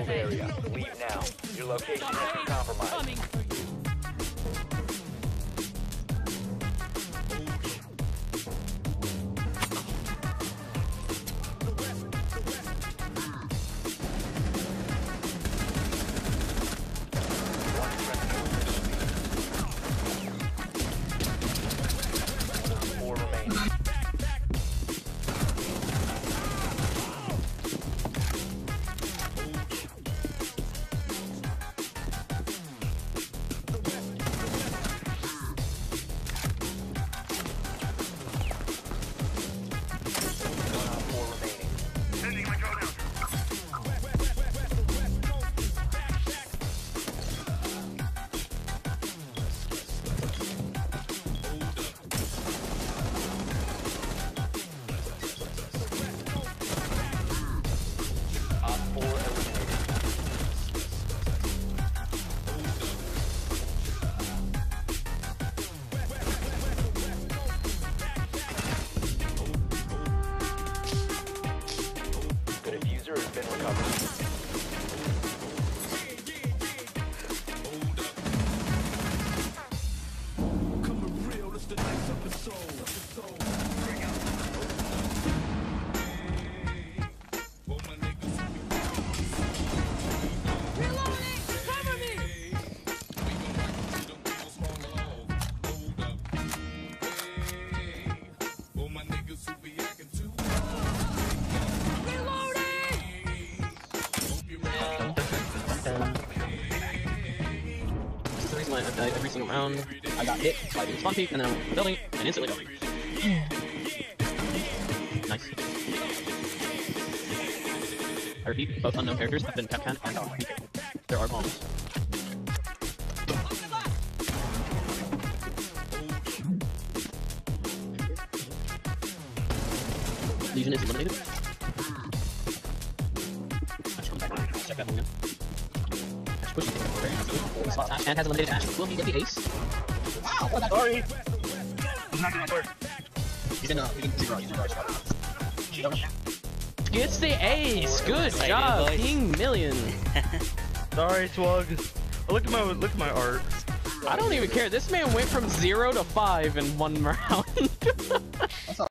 controlled area. Leave now. Your location has been compromised. Four remaining. The diffuser has been recovered. This is the reason why I've died every single round. I got hit by the spawn peak, and then I went to the building, and instantly died. Nice. I repeat, both unknown characters have been Kapkan and Dog. There are bombs. Legion is eliminated. Check that one again. Ash pushes it very nicely. Spots Ash and has eliminated Ash. Will he get the ace? Wow, what that sorry! He's not doing it. He's in zero. He's in zero. Gets the ace. Good job, King Million. Sorry, Swug. Oh, look at my art. I don't even care. This man went from 0 to 5 in 1 round.